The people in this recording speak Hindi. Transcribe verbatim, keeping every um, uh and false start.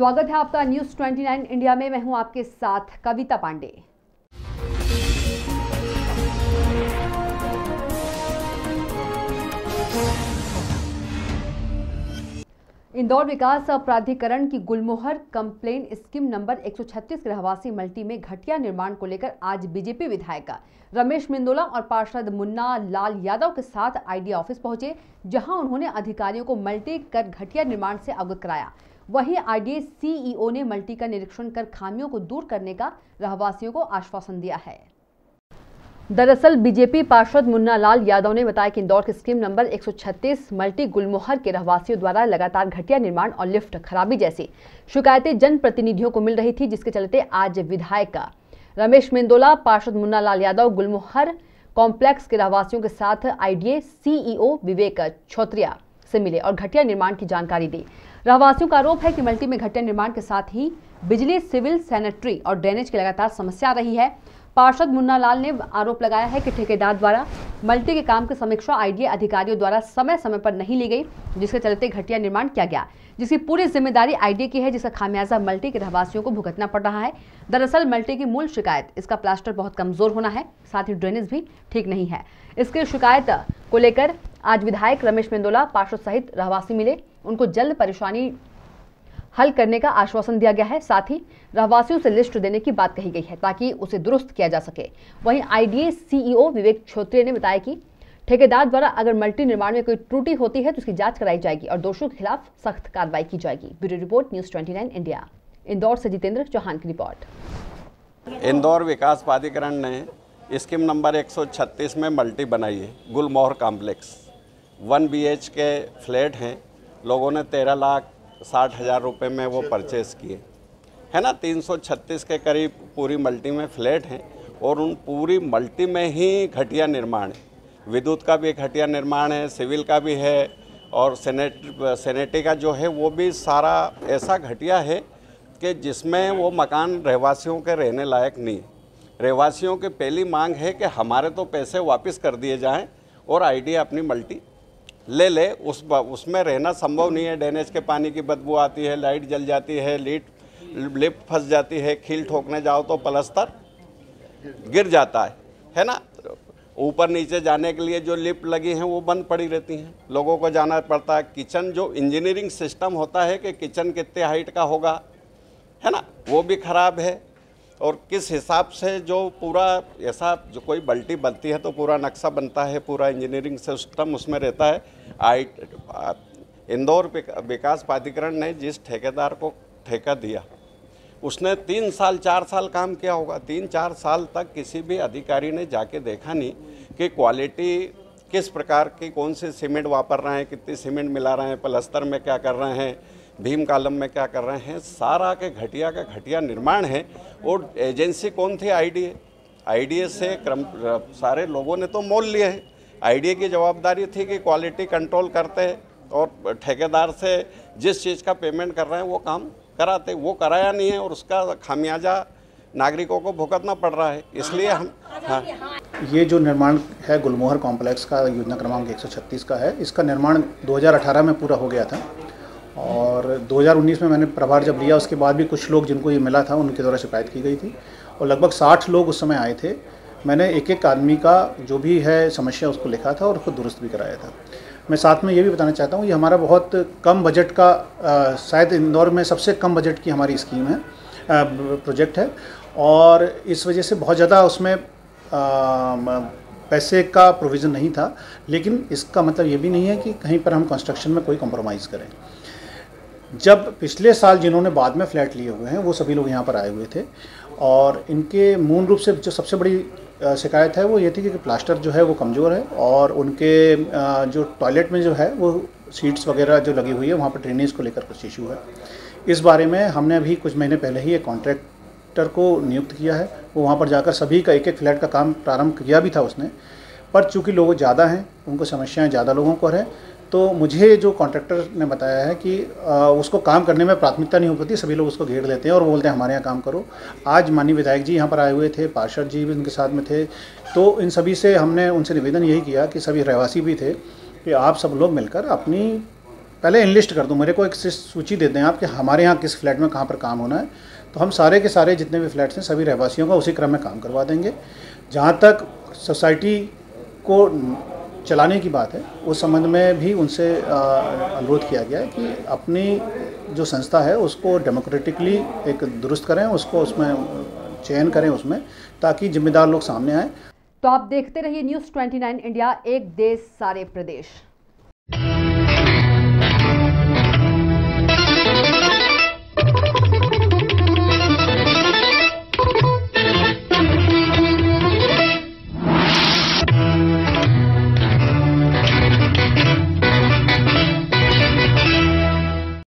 स्वागत है आपका न्यूज उनतीस इंडिया में। मैं हूं आपके साथ कविता पांडे। इंदौर विकास प्राधिकरण की गुलमोहर कंप्लेन स्कीम नंबर एक सौ छत्तीस के रहवासी मल्टी में घटिया निर्माण को लेकर आज बीजेपी विधायक रमेश मेंदोला और पार्षद मुन्ना लाल यादव के साथ आईडी ऑफिस पहुंचे, जहां उन्होंने अधिकारियों को मल्टी कर घटिया निर्माण से अवगत कराया। वहीं आईडी सीईओ ने मल्टी का निरीक्षण कर खामियों को दूर करने का रहवासियों को आश्वासन दिया है। दरअसल बीजेपी पार्षद मुन्ना लाल यादव ने बताया कि इंदौर के स्कीम नंबर एक सौ छत्तीस मल्टी गुलमोहर के रहवासियों द्वारा लगातार घटिया निर्माण और लिफ्ट खराबी जैसी शिकायतें जनप्रतिनिधियों को मिल रही थी, जिसके चलते आज विधायक रमेश मेंदोला, पार्षद मुन्ना लाल यादव गुलमोहर कॉम्प्लेक्स के रहवासियों के साथ आईडीए सीईओ विवेक छोत्रिया से मिले और घटिया निर्माण की जानकारी दी। रहवासियों का आरोप है कि मल्टी में घटिया निर्माण के साथ ही बिजली, सिविल, सैनिटरी और ड्रेनेज की लगातार समस्या आ रही है। पार्षद मुन्ना लाल ने आरोप लगाया है कि ठेकेदार द्वारा मल्टी के काम की समीक्षा आईडीए अधिकारियों द्वारा समय समय पर नहीं ली गई, जिसके चलते घटिया निर्माण किया गया, जिसकी पूरी जिम्मेदारी आईडीए की है, जिसका खामियाजा मल्टी के रहवासियों को भुगतना पड़ रहा है। दरअसल मल्टी की मूल शिकायत इसका प्लास्टर बहुत कमजोर होना है, साथ ही ड्रेनेज भी ठीक नहीं है। इसकी शिकायत को लेकर आज विधायक रमेश मेंदोला पार्षद सहित रहवासी मिले, उनको जल्द परेशानी हल करने का आश्वासन दिया गया है। साथ ही रहवासियों से लिस्ट देने की बात कही गई है ताकि उसे दुरुस्त किया जा सके। वहीं आईडीए सीईओ विवेक छोत्रिया ने बताया कि ठेकेदार द्वारा अगर मल्टी निर्माण में कोई त्रुटि होती है तो उसकी जांच कराई जाएगी और दोषियों के खिलाफ सख्त कार्रवाई की जाएगी। ब्यूरो रिपोर्ट न्यूज उनतीस इंडिया। इंदौर से जितेंद्र चौहान की रिपोर्ट। इंदौर विकास प्राधिकरण ने स्कीम नंबर एक सौ छत्तीस में मल्टी बनाई है, Gulmohar complex. One B H के फ्लैट हैं, लोगों ने तेरह लाख साठ हज़ार रुपये में वो परचेज़ किए, है ना। तीन सौ छत्तीस के करीब पूरी मल्टी में फ्लैट हैं और उन पूरी मल्टी में ही घटिया निर्माण है। विद्युत का भी घटिया निर्माण है, सिविल का भी है और सेनेट सेनेटरी का जो है वो भी सारा ऐसा घटिया है कि जिसमें वो मकान रहवासियों के रहने लायक नहीं है। रहवासियों की पहली मांग है कि हमारे तो पैसे वापस कर दिए जाएँ और आईडी अपनी मल्टी ले ले। उस उसमें रहना संभव नहीं है। ड्रेनेज के पानी की बदबू आती है, लाइट जल जाती है, लीट लिफ्ट फंस जाती है, खील ठोकने जाओ तो प्लास्टर गिर जाता है, है ना। ऊपर नीचे जाने के लिए जो लिफ्ट लगी हैं वो बंद पड़ी रहती हैं, लोगों को जाना पड़ता है। किचन जो इंजीनियरिंग सिस्टम होता है कि किचन कितने हाइट का होगा, है ना, वो भी ख़राब है। और किस हिसाब से जो पूरा ऐसा जो कोई बल्टी बनती है तो पूरा नक्शा बनता है, पूरा इंजीनियरिंग सिस्टम उसमें रहता है। आई इंदौर विकास प्राधिकरण ने जिस ठेकेदार को ठेका दिया उसने तीन साल चार साल काम किया होगा। तीन चार साल तक किसी भी अधिकारी ने जाके देखा नहीं कि क्वालिटी किस प्रकार की, कौन सी सीमेंट वापर रहे हैं, कितनी सीमेंट मिला रहे हैं, प्लास्टर में क्या कर रहे हैं, भीम कॉलम में क्या कर रहे हैं। सारा के घटिया का घटिया निर्माण है। और एजेंसी कौन थी? आईडीए। आईडीए से क्रम सारे लोगों ने तो मोल लिए हैं। आईडीए की जवाबदारी थी कि क्वालिटी कंट्रोल करते और ठेकेदार से जिस चीज़ का पेमेंट कर रहे हैं वो काम कराते, वो कराया नहीं है और उसका खामियाजा नागरिकों को भुगतना पड़ रहा है। इसलिए हम हाँ ये जो निर्माण है गुलमोहर कॉम्प्लेक्स का, योजना क्रमांक एक सौ छत्तीस का है, इसका निर्माण दो हज़ार अठारह में पूरा हो गया था और दो हज़ार उन्नीस में मैंने प्रभार जब लिया उसके बाद भी कुछ लोग जिनको ये मिला था उनके द्वारा शिकायत की गई थी और लगभग साठ लोग उस समय आए थे। मैंने एक एक आदमी का जो भी है समस्या उसको लिखा था और उसको दुरुस्त भी कराया था। मैं साथ में ये भी बताना चाहता हूँ, ये हमारा बहुत कम बजट का आ, शायद इंदौर में सबसे कम बजट की हमारी स्कीम है, आ, प्रोजेक्ट है और इस वजह से बहुत ज़्यादा उसमें आ, पैसे का प्रोविज़न नहीं था। लेकिन इसका मतलब ये भी नहीं है कि कहीं पर हम कंस्ट्रक्शन में कोई कॉम्प्रोमाइज़ करें। जब पिछले साल जिन्होंने बाद में फ्लैट लिए हुए हैं वो सभी लोग यहाँ पर आए हुए थे और इनके मूल रूप से जो सबसे बड़ी शिकायत है वो ये थी कि प्लास्टर जो है वो कमज़ोर है और उनके जो टॉयलेट में जो है वो सीट्स वगैरह जो लगी हुई है वहाँ पर ड्रेनेज को लेकर कुछ इशू है। इस बारे में हमने अभी कुछ महीने पहले ही एक कॉन्ट्रैक्टर को नियुक्त किया है। वो वहाँ पर जाकर सभी का एक एक फ्लैट का काम प्रारंभ किया भी था उसने, पर चूँकि लोग ज़्यादा हैं, उनको समस्याएँ ज़्यादा लोगों को है, तो मुझे जो कॉन्ट्रैक्टर ने बताया है कि आ, उसको काम करने में प्राथमिकता नहीं हो पाती, सभी लोग उसको घेर लेते हैं और बोलते हैं हमारे यहाँ काम करो। आज माननीय विधायक जी यहाँ पर आए हुए थे, पार्षद जी भी उनके साथ में थे, तो इन सभी से हमने उनसे निवेदन यही किया कि सभी रहवासी भी थे कि आप सब लोग मिलकर अपनी पहले इनलिस्ट कर दूं, मेरे को एक सूची दे दें आप कि हमारे यहाँ किस फ्लैट में कहाँ पर काम होना है, तो हम सारे के सारे जितने भी फ्लैट्स हैं सभी रहवासियों का उसी क्रम में काम करवा देंगे। जहाँ तक सोसाइटी को चलाने की बात है, उस संबंध में भी उनसे अनुरोध किया गया है कि अपनी जो संस्था है उसको डेमोक्रेटिकली एक दुरुस्त करें, उसको उसमें चयन करें उसमें, ताकि जिम्मेदार लोग सामने आएँ। तो आप देखते रहिए न्यूज़ उनतीस इंडिया, एक देश सारे प्रदेश।